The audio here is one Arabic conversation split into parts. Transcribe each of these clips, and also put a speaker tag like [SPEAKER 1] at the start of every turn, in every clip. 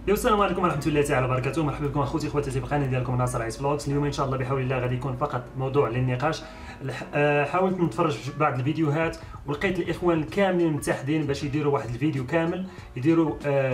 [SPEAKER 1] السلام عليكم ورحمه الله تعالى وبركاته. مرحبا بكم اخوتي اخواتي في القناه ديالكم ناصر عيس فلوكس. اليوم ان شاء الله بحول الله غادي يكون فقط موضوع للنقاش. حاولت نتفرج في بعض الفيديوهات ولقيت الاخوان كاملين متحدين باش يديروا واحد الفيديو كامل، يديروا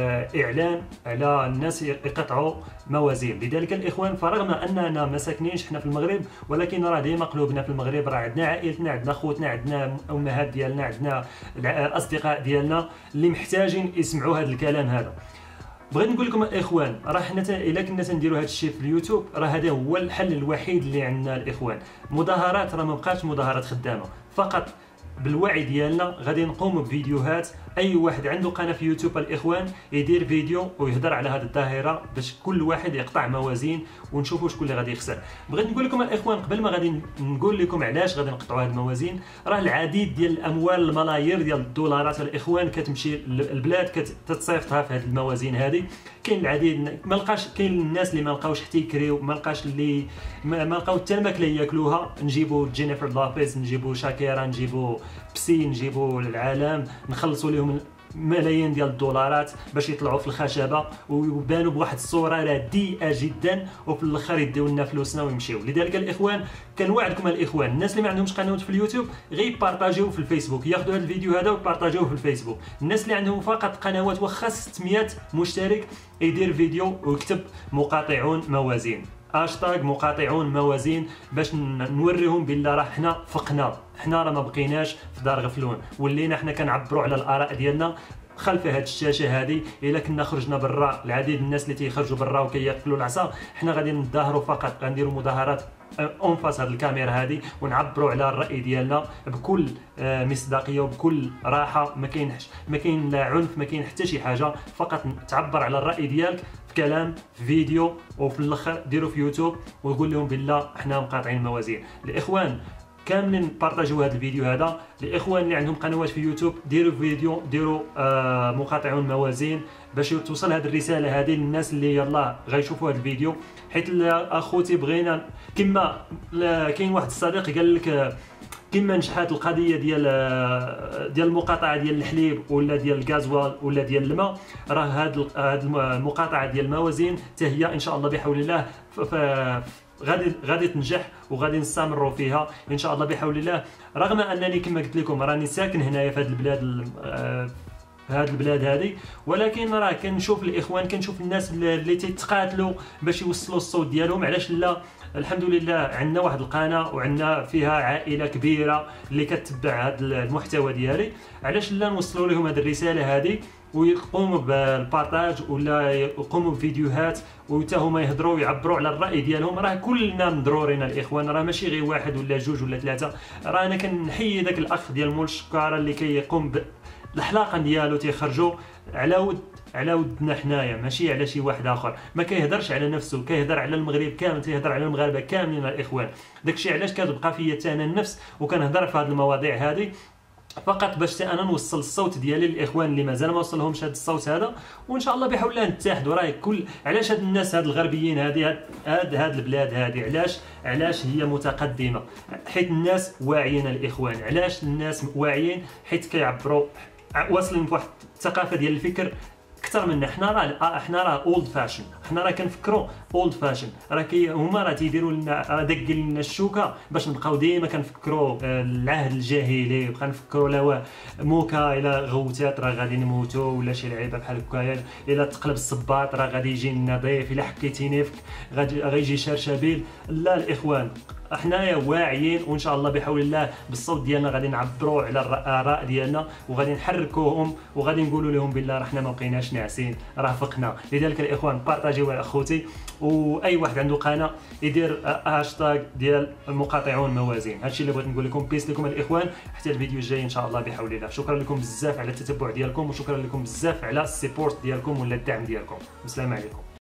[SPEAKER 1] اعلان على الناس يقطعوا موازين. لذلك الاخوان فرغم اننا ما ساكنينش حنا في المغرب، ولكن راه ديما قلوبنا في المغرب، راه عندنا عائلتنا، عندنا خوتنا، عندنا امهات ديالنا، عندنا الاصدقاء ديالنا اللي محتاجين يسمعوا هذا الكلام هذا. بغيت نقول لكم الاخوان، راه حنا الا كنا تنديروا هذا الشيء في اليوتيوب راه هذا هو الحل الوحيد اللي عندنا الاخوان. مظاهرات راه ما بقاتش مظاهرات خدامه، فقط بالوعي ديالنا غادي نقوم بفيديوهات. اي واحد عنده قناه في يوتيوب الاخوان يدير فيديو ويهضر على هذه الظاهره باش كل واحد يقطع موازين ونشوفوا شكون اللي غادي يخسر. بغيت نقول لكم الاخوان قبل ما غادي نقول لكم علاش غادي نقطعوا هذه الموازين، راه العديد ديال الاموال الملايير ديال الدولارات الاخوان كتمشي البلاد كتصيفطها في هذه الموازين هذه. كاين العديد ما لقاش، كاين الناس اللي ما لقاوش حتى يكريو، ما لقاش اللي ما لقاو حتى الماكله ياكلوها. نجيبوا جينيفر لابيز، نجيبوا شاكيرا، نجيبوا بسي، نجيبوا العالم، نخلصوا لهم ملايين ديال الدولارات باش يطلعوا في الخشبه ويبانوا بواحد الصوره رديئه جدا، وفي الاخر يديو لنا فلوسنا ويمشيو. لذلك الاخوان كنوعدكم الاخوان، الناس اللي ما عندهمش قنوات في اليوتيوب غير يبارطاجيوه في الفيسبوك، ياخذوا هذا الفيديو هذا ويبارطاجيوه في الفيسبوك. الناس اللي عندهم فقط قنوات واخا 600 مشترك يدير فيديو ويكتب مقاطعون موازين، هاشتاغ مقاطعون موازين، باش نوريهم بالله راه حنا فقنا، حنا راه ما بقيناش في دار غفلون، ولينا حنا كنعبروا على الاراء ديالنا خلف هذه الشاشه هذه. الا كنا خرجنا برا، العديد الناس اللي تيخرجوا برا وكياكلوا العصا، حنا غادي نظاهروا فقط، غنديروا مظاهرات اون فاس هذه الكاميرا هذه ونعبروا على الراي ديالنا بكل مصداقيه وبكل راحه. ما كاين لا عنف، ما كاين حتى شي حاجه، فقط تعبر على الراي ديالك في كلام، في فيديو، وفي الاخر ديروا في يوتيوب ويقول لهم بالله حنا مقاطعين الموازين. الاخوان كاملين بارطاجيو هذا الفيديو هذا. الاخوان اللي عندهم قنوات في يوتيوب ديروا فيديو، ديروا مقاطعون موازين باش توصل هذه الرساله هذه للناس اللي يلاه غيشوفوا هذا الفيديو. حيت اخوتي بغينا كما كاين واحد الصديق قال لك كما نجحات القضيه ديال المقاطعه ديال الحليب ولا ديال الغازوال ولا ديال الماء، راه هذه المقاطعه ديال الموازين حتى هي ان شاء الله بحول الله غادي تنجح وغادي نستمروا فيها ان شاء الله بحول الله. رغم انني كما قلت لكم راني ساكن هنايا في هذه البلاد، في هذه البلاد هذه، ولكن راه كنشوف الاخوان، كنشوف الناس اللي تيتقاتلوا باش يوصلوا الصوت ديالهم. علاش لا؟ الحمد لله عندنا واحد القناه وعندنا فيها عائله كبيره اللي كتبع هذا المحتوى ديالي. علاش لا نوصلوا لهم هذه الرساله هذه ويقوموا بالبارطاج ولا يقوموا بفيديوهات وحتى هما يهضروا ويعبروا على الراي ديالهم. راه كلنا مضرورين الاخوان، راه ماشي غير واحد ولا جوج ولا ثلاثه. راه انا كنحيي داك الاخ ديال مول الشكاره اللي كيقوم بالحلقه ديالو تيخرجوا على ودنا حنايا، ماشي على شي واحد اخر. ما كيهضرش على نفسه، كيهضر على المغرب كامل، تيهضر على المغاربه كاملين الاخوان. داكشي علاش كتبقى فيا حتى انا النفس وكنهضر في هذه المواضيع هذه، فقط باش انا نوصل الصوت ديالي للاخوان اللي مازال ما وصلهمش هذا الصوت هذا. وان شاء الله بحول الله نتحدوا. راه علاش هاد الناس هاد الغربيين هاد البلاد هذه علاش هي متقدمه؟ حيت الناس واعيين الاخوان. علاش الناس واعيين؟ حيت كيعبروا واصلين بواحد الثقافه ديال الفكر اكثر منا. حنا راه اولد فاشن، حنا راه كنفكروا اولد فاشن. راه هما راه تيديروا لنا دق لنا الشوكه باش نبقاو ديما كنفكروا العهد الجاهلي، بقى نفكروا لا موكا الا غوتات راه غادي نموتوا، ولا شي لعيبه بحال هكايا الا تقلب الصباط راه غادي يجي لنا ضيف، الا حكيتيني غيجي شرشبيل. لا الاخوان حنايا واعيين، وان شاء الله بحول الله بالصوت ديالنا غادي نعبروا على الاراء ديالنا وغادي نحركوهم وغادي نقولوا لهم بالله راه حنا ما بقيناش ناعسين، راه فقنا. لذلك الاخوان بارطاجيو اخوتي، واي واحد عنده قناه يدير هاشتاغ ديال المقاطعون موازين. هادشي اللي بغيت نقول لكم. بيس لكم الاخوان، حتى الفيديو الجاي ان شاء الله بحول الله. شكرا لكم بزاف على التتبع ديالكم، وشكرا لكم بزاف على السيبورت ديالكم ولا الدعم ديالكم. السلام عليكم.